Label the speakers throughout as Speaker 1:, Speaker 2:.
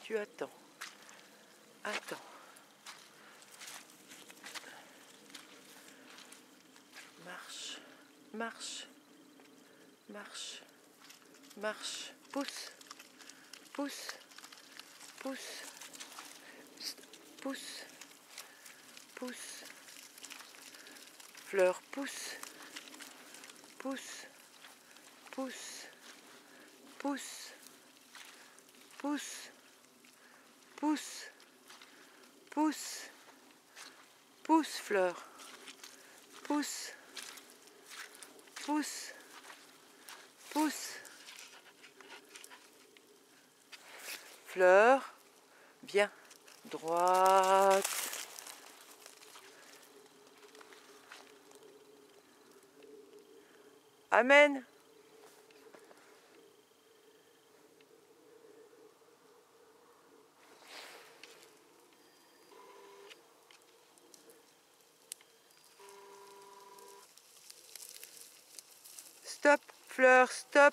Speaker 1: Tu attends. Attends. Marche. Marche. Marche. Marche. Pousse. Pousse. Pousse. Pousse. Pousse. Fleur, pousse. Pousse. Pousse. Pousse. Pousse. Pousse. Pousse. Pousse, fleur. Pousse. Pousse. Pousse. Fleur. Viens. Droite. Amen. Stop, fleur, stop.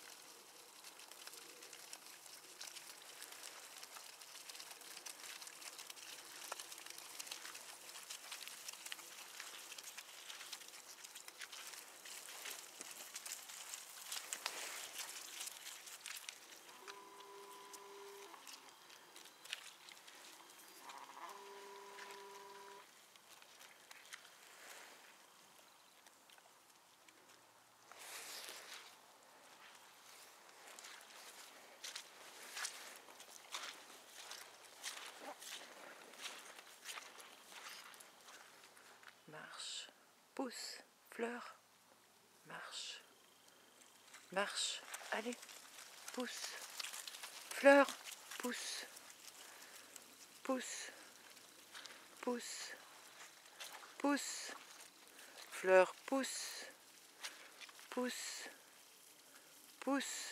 Speaker 1: Marche, pousse, fleur, marche, marche, allez, pousse, fleur, pousse, pousse, pousse, pousse, fleur, pousse, pousse, pousse,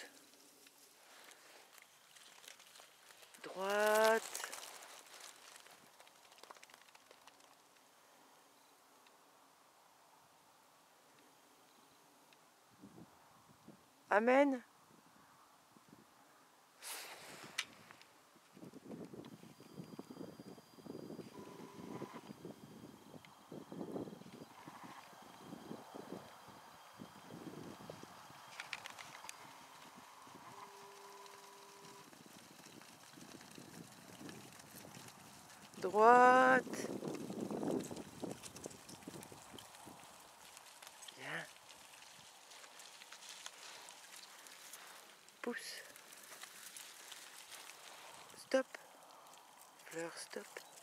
Speaker 1: droite. Amen. Droite. Bien. Pousse. Stop. Fleur, stop.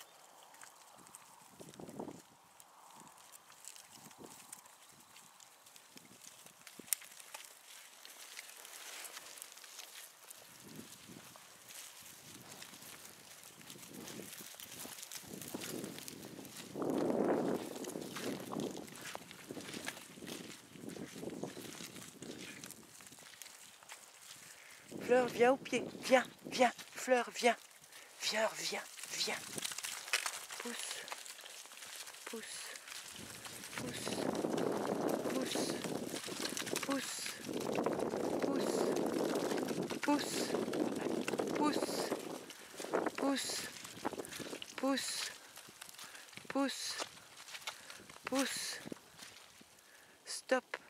Speaker 1: Fleur, viens au pied. Viens, viens. Fleur, viens. Fleur, viens, viens. Pousse. Pousse. Pousse. Pousse. Pousse. Pousse. Pousse. Pousse. Pousse. Pousse. Pousse. Pousse. Stop.